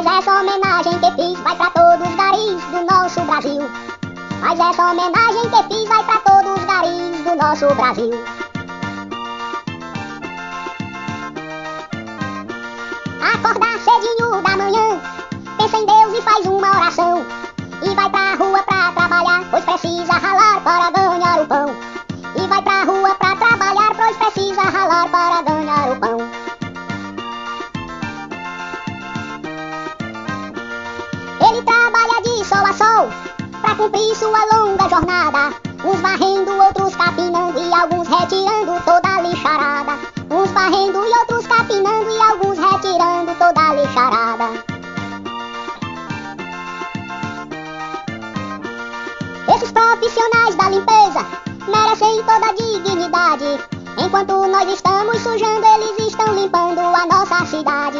essa homenagem que fiz vai pra todos os garis do nosso Brasil. Mas essa homenagem que fiz vai pra todos os garis do nosso Brasil. Acorda cedinho da manhã, pensa em Deus e faz uma oração. E vai pra rua pra trabalhar, pois precisa ralar para ganhar o pão. E vai pra rua pra trabalhar, pois precisa ralar para ganhar o pão. Ele trabalha de sol a sol, pra cumprir sua longa jornada. Uns varrendo, outros capinando e alguns retirando toda a lixarada. Uns varrendo e outros capinando e alguns retirando toda a lixarada. Esses profissionais da limpeza merecem toda a dignidade. Enquanto nós estamos sujando, eles estão limpando a nossa cidade.